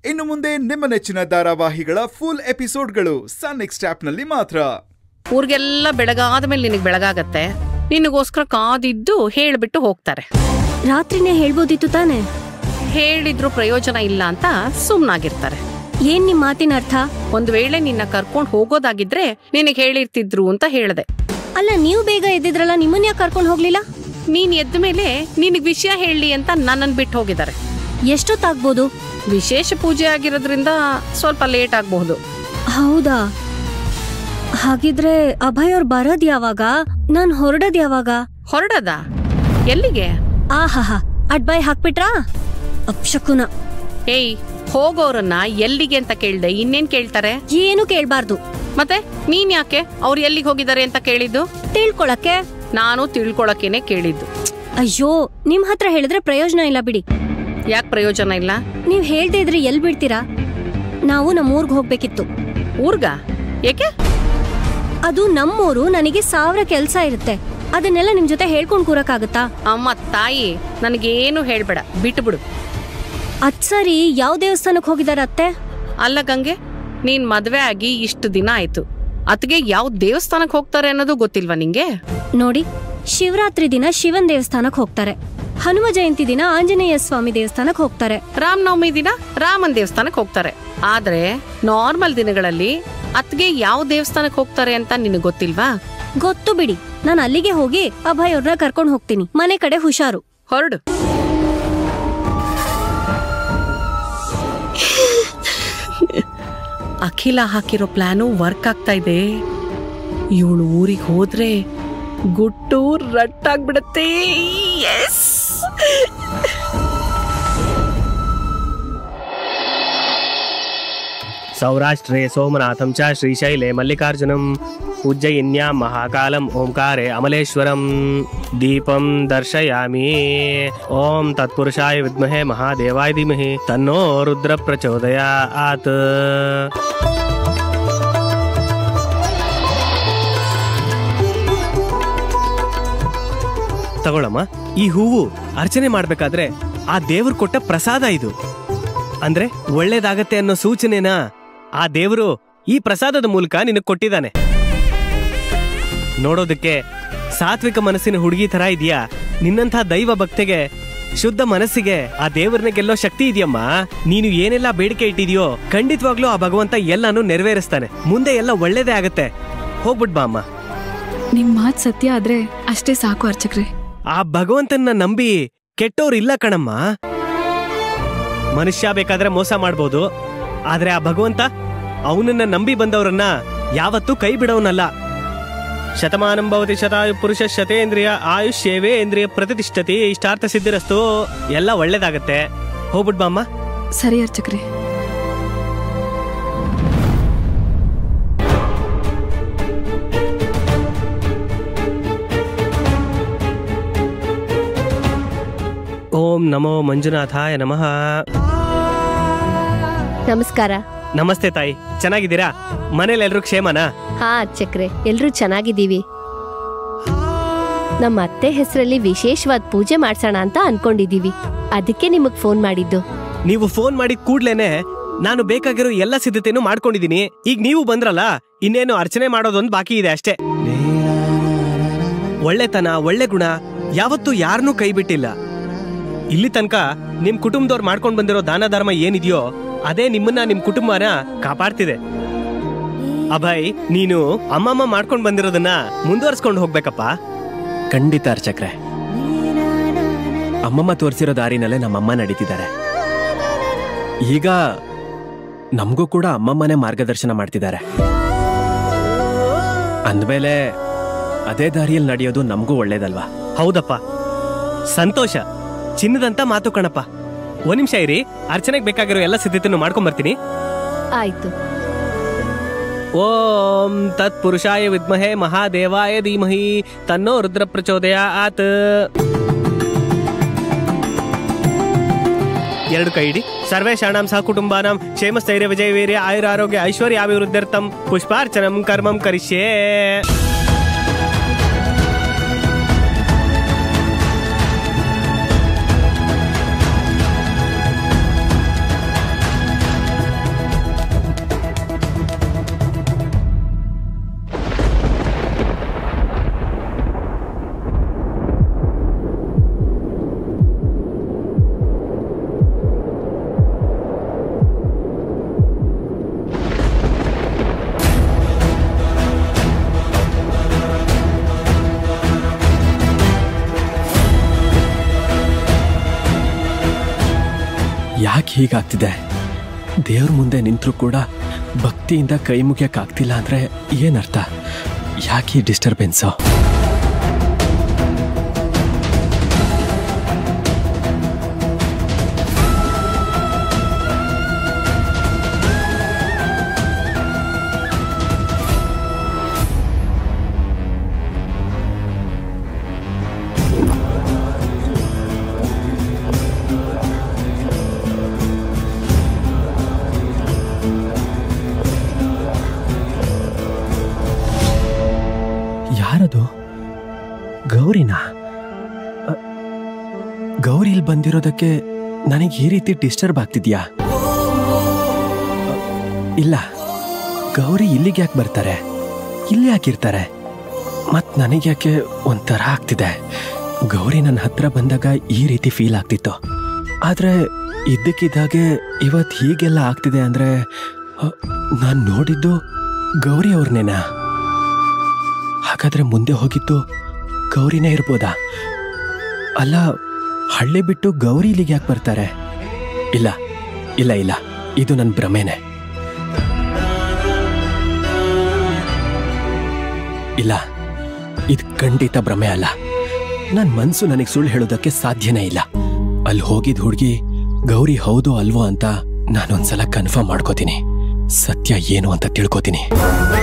ಇನ್ನು ಮುಂದೆ ನಿಮ್ಮ ನೆಚ್ಚಿನ ಧಾರಾವಾಹಿಗಳ ಫುಲ್ ಎಪಿಸೋಡ್ಗಳು ಸನ್ ನೆಕ್ಸ್ಟ್ ಆಪ್ನಲ್ಲಿ ಮಾತ್ರ. ಊರಿಗೆಲ್ಲ ಬೆಳಗಾದ ಮೇಲೆ ನಿನಗೆ ಬೆಳಗಾಗತ್ತೆ, ನಿನಗೋಸ್ಕರ ಕಾದಿದ್ದು ಹೇಳ್ಬಿಟ್ಟು ಹೋಗ್ತಾರೆ. ರಾತ್ರಿನೇ ಹೇಳ್ಬೋದಿತ್ತು ತಾನೆ? ಹೇಳಿದ್ರು ಪ್ರಯೋಜನ ಇಲ್ಲ ಅಂತ ಸುಮ್ನಾಗಿರ್ತಾರೆ. ಏನ್ ನಿಮ್ ಮಾತಿನ ಅರ್ಥ? ಒಂದ್ ವೇಳೆ ನಿನ್ನ ಕರ್ಕೊಂಡ್ ಹೋಗೋದಾಗಿದ್ರೆ ನಿನಗೆ ಹೇಳಿರ್ತಿದ್ರು ಅಂತ ಹೇಳ್ದೆ. ಅಲ್ಲ, ನೀವು ಬೇಗ ಎದ್ದಿದ್ರಲ್ಲ, ನಿಮ್ಮನ್ನ ಯಾಕೆ ಕರ್ಕೊಂಡು ಹೋಗ್ಲಿಲ್ಲ? ನೀನ್ ಎದ್ದ ಮೇಲೆ ನಿನಗ್ ವಿಷಯ ಹೇಳಿ ಅಂತ ನನ್ನನ್ ಬಿಟ್ಟು ಹೋಗಿದ್ದಾರೆ. ಎಷ್ಟೊತ್ತಾಗ್ಬೋದು? ವಿಶೇಷ ಪೂಜೆ ಆಗಿರೋದ್ರಿಂದ ಸ್ವಲ್ಪ ಲೇಟ್ ಆಗಬಹುದು. ಹೌದಾ? ಹಾಗಿದ್ರೆ ಅಭಯ್ ಅವ್ರು ಬರೋದ್ ಯಾವಾಗ? ನಾನ್ ಹೊರಡೋದ್ ಯಾವಾಗ? ಹೊರಡದ? ಎಲ್ಲಿಗೆ? ಆಹಾ, ಅಡ್ಬಾಯ್ ಹಾಕ್ಬಿಟ್ರಾ? ಅಪ್ಶಕುನ. ಏಯ್, ಹೋಗೋರನ್ನ ಎಲ್ಲಿಗೆ ಅಂತ ಕೇಳ್ದೆ, ಇನ್ನೇನ್ ಕೇಳ್ತಾರೆ? ಏನು ಕೇಳ್ಬಾರ್ದು. ಮತ್ತೆ ನೀನ್ ಯಾಕೆ ಅವ್ರು ಎಲ್ಲಿಗೆ ಹೋಗಿದ್ದಾರೆ ಅಂತ ಕೇಳಿದ್ದು? ತಿಳ್ಕೊಳಕ್ಕೆ. ನಾನು ತಿಳ್ಕೊಳಕೇನೆ ಕೇಳಿದ್ದು. ಅಯ್ಯೋ, ನಿಮ್ ಹತ್ರ ಹೇಳಿದ್ರೆ ಪ್ರಯೋಜನ ಇಲ್ಲ ಬಿಡಿ. ಯಾಕೆ ಪ್ರಯೋಜನ ಇಲ್ಲ? ನೀವ್ ಹೇಳ್ದೆ ಇದ್ರೆ ಎಲ್ ಬಿಡ್ತೀರಾ? ನಾವು ನಮ್ಮೂರ್ಗ್ ಹೋಗ್ಬೇಕಿತ್ತು. ಊರ್ಗ? ಏಕೆ? ಅದು ನಮ್ಮೂರು, ನನಗೆ 1000 ಕೆಲ್ಸ ಇರುತ್ತೆ. ಅದನ್ನೆಲ್ಲ ನಿಮ್ ಜೊತೆ ಹೇಳ್ಕೊಂಡ್ ಕೂರಕ್ಕಾಗತ್ತಾ? ಅಮ್ಮ ತಾಯಿ, ನನಗೇನು ಹೇಳ್ಬೇಡ, ಬಿಟ್ಟು ಬಿಡು. ಅದ್ ಸರಿ, ಯಾವ ದೇವಸ್ಥಾನಕ್ ಹೋಗಿದಾರ ಅತ್ತೆ? ಅಲ್ಲ ಗಂಗೆ, ನೀನ್ ಮದ್ವೆ ಆಗಿ ಇಷ್ಟು ದಿನ ಆಯ್ತು, ಅತ್ಗೆ ಯಾವ ದೇವಸ್ಥಾನಕ್ ಹೋಗ್ತಾರೆ ಅನ್ನೋದು ಗೊತ್ತಿಲ್ವಾ ನಿಂಗೆ? ನೋಡಿ, ಶಿವರಾತ್ರಿ ದಿನ ಶಿವನ್ ದೇವಸ್ಥಾನಕ್ ಹೋಗ್ತಾರೆ, ಹನುಮ ಜಯಂತಿ ದಿನ ಆಂಜನೇಯ ಸ್ವಾಮಿ ದೇವಸ್ಥಾನಕ್ ಹೋಗ್ತಾರೆ, ರಾಮನವಮಿ ದಿನ ರಾಮನ್ ದೇವಸ್ಥಾನಕ್ ಹೋಗ್ತಾರೆ. ಆದ್ರೆ ನಾರ್ಮಲ್ ದಿನಗಳಲ್ಲಿ ಅತ್ಗೆ ಯಾವ ದೇವಸ್ಥಾನಕ್ ಹೋಗ್ತಾರೆ ಅಂತ ನಿನಗ್ ಗೊತ್ತಿಲ್ವಾ? ಗೊತ್ತು ಬಿಡಿ, ನಾನು ಅಲ್ಲಿಗೆ ಹೋಗಿ ಅಭಯ್ ಅವ್ರನ್ನ ಕರ್ಕೊಂಡು ಹೋಗ್ತೀನಿ. ಮನೆ ಕಡೆ ಹುಷಾರು. ಹೊರಡು. ಅಖಿಲ ಹಾಕಿರೋ ಪ್ಲಾನು ವರ್ಕ್ ಆಗ್ತಾ ಇದೆ. ಇವಳು ಊರಿಗೆ ಹೋದ್ರೆ ಗುಟ್ಟು ರಟ್ಟಾಗ್ಬಿಡತ್ತೆ. सौराष्ट्रे सोमनाथं च श्रीशैले मल्लिकार्जुनं उज्जयिन्यां महाकालं ओंकारे अमलेश्वरं दीपं दर्शयामि. ओं तत्पुरुषाय विद्महे महादेवाय धीमहि तन्नो रुद्र प्रचोदयात्. ತಗೊಳಮ್ಮ, ಈ ಹೂವು ಅರ್ಚನೆ ಮಾಡ್ಬೇಕಾದ್ರೆ ಆ ದೇವ್ರು ಕೊಟ್ಟ ಪ್ರಸಾದ ಇದು. ಅಂದ್ರೆ ಒಳ್ಳೇದಾಗತ್ತೆ ಅನ್ನೋ ಸೂಚನೆನ ಆ ದೇವರು ಈ ಪ್ರಸಾದದ ಮೂಲಕ ನಿನಗೆ ಕೊಟ್ಟಿದ್ದಾನೆ. ನೋಡೋದಕ್ಕೆ ಸಾತ್ವಿಕ ಮನಸ್ಸಿನ ಹುಡುಗಿ ತರ ಇದೆಯಾ? ನಿನ್ನಂಥ ದೈವ ಭಕ್ತಿಗೆ, ಶುದ್ಧ ಮನಸ್ಸಿಗೆ ಆ ದೇವರನ್ನ ಗೆಲ್ಲೋ ಶಕ್ತಿ ಇದೆಯಮ್ಮ. ನೀನು ಏನೆಲ್ಲ ಬೇಡಿಕೆ ಇಟ್ಟಿದ್ಯೋ ಖಂಡಿತವಾಗ್ಲೂ ಆ ಭಗವಂತ ಎಲ್ಲಾನು ನೆರವೇರಿಸ್ತಾನೆ. ಮುಂದೆ ಎಲ್ಲ ಒಳ್ಳೇದೇ ಆಗತ್ತೆ. ಹೋಗ್ಬಿಟ್ ಬಾ ಅಮ್ಮ. ನಿಮ್ ಮಾತ್ ಸತ್ಯ ಆದ್ರೆ ಅಷ್ಟೇ ಸಾಕು ಅರ್ಚಕ್ರೆ. ಆ ಭಗವಂತನ ನಂಬಿ ಕೆಟ್ಟೋರು ಇಲ್ಲ ಕಣಮ್ಮ. ಮನುಷ್ಯ ಬೇಕಾದ್ರೆ ಮೋಸ ಮಾಡ್ಬೋದು, ಆದ್ರೆ ಆ ಭಗವಂತ ಅವನನ್ನ ನಂಬಿ ಬಂದವರನ್ನ ಯಾವತ್ತೂ ಕೈ ಬಿಡೋನಲ್ಲ. ಶತಮಾನಂ ಭವತಿ ಶತಾಯು ಪುರುಷ ಶತೇಂದ್ರಿಯ ಆಯುಷ್ಯೇವೇ ಇಂದ್ರಿಯ ಪ್ರತಿಷ್ಠತಿ. ಇಷ್ಟಾರ್ಥ ಸಿದ್ಧಿರಸ್ತು. ಎಲ್ಲ ಒಳ್ಳೇದಾಗತ್ತೆ. ಹೋಗ್ಬಿಟ್ ಬಾ ಅಮ್ಮ. ಸರಿ ಅರ್ಚಕ್ರೆ. ಓಂ ನಮೋ ಮಂಜುನಾಥಾಯ ನಮಃ. ನಮಸ್ಕಾರ. ನಮಸ್ತೆ ತಾಯಿ, ಚೆನ್ನಾಗಿದ್ದೀರಾ? ಮನೇಲಿ ಎಲ್ರು ಕ್ಷೇಮನಾ? ಹಾ ಅರ್ಚಕ್ರೆ, ಎಲ್ರೂ ಚೆನ್ನಾಗಿದ್ದೀವಿ. ನಮ್ಮ ಅತ್ತೆ ಹೆಸರಲ್ಲಿ ವಿಶೇಷವಾದ ಪೂಜೆ ಮಾಡ್ಸೋಣ ಅಂತ ಅನ್ಕೊಂಡಿದೀವಿ. ಅದಕ್ಕೆ ನಿಮಗ್ ಫೋನ್ ಮಾಡಿದ್ದು. ನೀವು ಫೋನ್ ಮಾಡಿದ ಕೂಡ್ಲೇನೆ ನಾನು ಬೇಕಾಗಿರೋ ಎಲ್ಲ ಸಿದ್ಧತೆನೂ ಮಾಡ್ಕೊಂಡಿದೀನಿ. ಈಗ ನೀವು ಬಂದ್ರಲ್ಲ, ಇನ್ನೇನು ಅರ್ಚನೆ ಮಾಡೋದೊಂದು ಬಾಕಿ ಇದೆ ಅಷ್ಟೇ. ಒಳ್ಳೆತನ, ಒಳ್ಳೆ ಗುಣ ಯಾವತ್ತೂ ಯಾರನ್ನೂ ಕೈ ಬಿಟ್ಟಿಲ್ಲ. ಇಲ್ಲಿ ತನಕ ನಿಮ್ ಕುಟುಂಬದವ್ರು ಮಾಡ್ಕೊಂಡ್ ಬಂದಿರೋ ದಾನ ಧರ್ಮ ಏನಿದೆಯೋ ಅದೇ ನಿಮ್ಮನ್ನ, ನಿಮ್ ಕುಟುಂಬನ ಕಾಪಾಡ್ತಿದೆ. ಅಭಯ್, ನೀನು ಅಮ್ಮಮ್ಮ ಮಾಡ್ಕೊಂಡ್ ಬಂದಿರೋದನ್ನ ಮುಂದುವರ್ಸ್ಕೊಂಡು ಹೋಗ್ಬೇಕಪ್ಪ. ಖಂಡಿತ ಅರ್ಚಕ್ರೆ. ಅಮ್ಮಮ್ಮ ತೋರಿಸಿರೋ ದಾರಿನಲ್ಲೇ ನಮ್ಮಮ್ಮ ನಡೀತಿದ್ದಾರೆ. ಈಗ ನಮಗೂ ಕೂಡ ಅಮ್ಮಮ್ಮನೇ ಮಾರ್ಗದರ್ಶನ ಮಾಡ್ತಿದ್ದಾರೆ ಅಂದ್ಮೇಲೆ ಅದೇ ದಾರಿಯಲ್ಲಿ ನಡೆಯೋದು ನಮಗೂ ಒಳ್ಳೇದಲ್ವಾ? ಹೌದಪ್ಪ, ಸಂತೋಷ. ಚಿನ್ನದಂತ ಮಾತು ಕಣಪ್ಪ. ಒಂದ್ ನಿಮಿಷ ಇರಿ, ಅರ್ಚನೆಗೆ ಬೇಕಾಗಿರೋ ಎಲ್ಲ ಸಿದ್ಧತೆಯನ್ನು ಮಾಡ್ಕೊಂಡ್ ಬರ್ತೀನಿ. ಆಯ್ತು. ಓಂ ತತ್ ಪುರುಷಾಯ ವಿದ್ಮಹೇ ಮಹಾದೇವಾಯ ಧೀಮಹಿ ತನ್ನೋ ರುದ್ರ ಪ್ರಚೋದಯಾತ್. ಎರಡು ಕೈ ಇಡಿ. ಸರ್ವೇಷಾಣಾಂ ಸಹ ಕುಟುಂಬಾನಾಂ ಕ್ಷೇಮ ಸ್ಥೈರ್ಯ ವಿಜಯ ವೀರ್ಯ ಆಯುರಾರೋಗ್ಯ ಐಶ್ವರ್ಯಾಭಿವೃದ್ಧ್ಯರ್ಥಂ ಪುಷ್ಪಾರ್ಚನಂ ಕರ್ಮಂ ಕರಿಷ್ಯೇ. ಹೀಗಾಗ್ತಿದೆ. ದೇವ್ರ ಮುಂದೆ ನಿಂತರೂ ಕೂಡ ಭಕ್ತಿಯಿಂದ ಕೈ ಮುಗಿಯಕ್ಕಾಗ್ತಿಲ್ಲ ಅಂದ್ರೆ ಏನರ್ಥ? ಯಾಕೆ ಡಿಸ್ಟರ್ಬೆನ್ಸು? ಯಾರದು? ಗೌರಿನಾ? ಗೌರಿ ಇಲ್ಲಿ ಬಂದಿರೋದಕ್ಕೆ ನನಗೆ ಈ ರೀತಿ ಡಿಸ್ಟರ್ಬ್ ಆಗ್ತಿದ್ಯಾ? ಇಲ್ಲ, ಗೌರಿ ಇಲ್ಲಿಗೆ ಯಾಕೆ ಬರ್ತಾರೆ? ಇಲ್ಲಿ ಯಾಕಿರ್ತಾರೆ? ಮತ್ ನನಗೆ ಯಾಕೆ ಒಂಥರ ಆಗ್ತಿದೆ. ಗೌರಿ ನನ್ನ ಹತ್ರ ಬಂದಾಗ ಈ ರೀತಿ ಫೀಲ್ ಆಗ್ತಿತ್ತು, ಆದ್ರೆ ಇದ್ದಕ್ಕಿದ್ದಾಗೆ ಇವತ್ತು ಹೀಗೆಲ್ಲ ಆಗ್ತಿದೆ ಅಂದ್ರೆ ನಾನು ನೋಡಿದ್ದು ಗೌರಿ ಅವ್ರನ್ನೇನಾ? ಹಾಗಾದ್ರೆ ಮುಂದೆ ಹೋಗಿದ್ದು ಗೌರಿನೇ ಇರ್ಬೋದಾ? ಅಲ್ಲ, ಹಳ್ಳಿ ಬಿಟ್ಟು ಗೌರಿ ಇಲ್ಲಿಗೆ ಯಾಕೆ ಬರ್ತಾರೆ? ಇಲ್ಲ ಇಲ್ಲ ಇಲ್ಲ, ಇದು ನನ್ನ ಭ್ರಮೆನೆ. ಇಲ್ಲ, ಇದು ಖಂಡಿತ ಭ್ರಮೆ ಅಲ್ಲ. ನನ್ನ ಮನ್ಸು ನನಗೆ ಸುಳ್ಳು ಹೇಳೋದಕ್ಕೆ ಸಾಧ್ಯನೇ ಇಲ್ಲ. ಅಲ್ಲಿ ಹೋಗಿದ್ ಹುಡುಗಿ ಗೌರಿ ಹೌದೋ ಅಲ್ವೋ ಅಂತ ನಾನೊಂದ್ಸಲ ಕನ್ಫರ್ಮ್ ಮಾಡ್ಕೋತೀನಿ. ಸತ್ಯ ಏನು ಅಂತ ತಿಳ್ಕೊತೀನಿ.